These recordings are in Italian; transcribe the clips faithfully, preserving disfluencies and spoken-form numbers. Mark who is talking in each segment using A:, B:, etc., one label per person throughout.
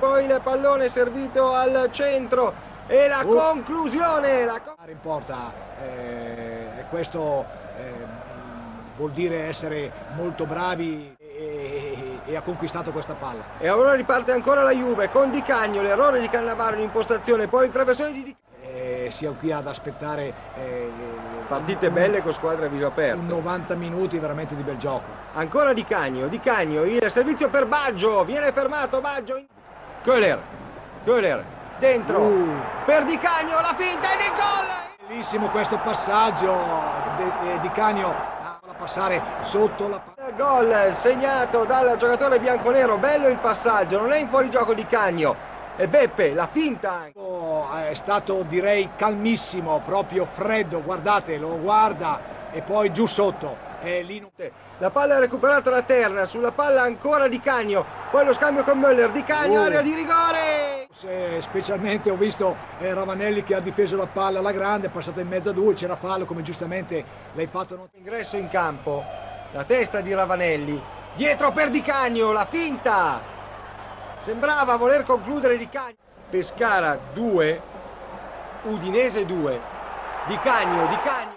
A: Poi il pallone servito al centro e la
B: Uh.
A: conclusione. La co-
B: In porta, eh, questo eh, vuol dire essere molto bravi e, e ha conquistato questa palla.
A: E ora riparte ancora la Juve con Di Canio, l'errore di Cannavaro in impostazione, poi il traversone di Di
B: Eh, siamo qui ad aspettare eh,
A: Partite belle con squadre a viso
B: un
A: aperto.
B: novanta minuti veramente di bel gioco.
A: Ancora Di Canio, Di Canio, il servizio per Baggio, viene fermato Baggio. Köhler, Köhler, dentro,
B: Uh.
A: per Di Canio, la finta ed il gol!
B: Bellissimo questo passaggio de- de- di Canio a passare sotto la palla.
A: Gol segnato dal giocatore bianconero, bello il passaggio, non è in fuorigioco Di Canio. E Beppe, la finta.
B: Oh, è stato direi calmissimo, proprio freddo, guardate, lo guarda e poi giù sotto. E lì non...
A: La palla è recuperata da Terna, sulla palla ancora Di Canio, poi lo scambio con Möller, Di Canio,
B: Oh.
A: area di rigore!
B: Se specialmente ho visto eh, Ravanelli che ha difeso la palla alla grande, è passato in mezzo a due, c'era fallo come giustamente l'hai fatto. Non...
A: Ingresso in campo, la testa di Ravanelli, dietro per Di Canio, la finta! Sembrava voler concludere Di Canio. Pescara due, Udinese due, Di Canio, Di Canio.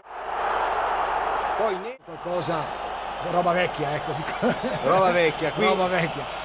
A: Poi ne...
B: Qualcosa, roba vecchia, ecco.
A: roba vecchia, qui
B: Roba vecchia.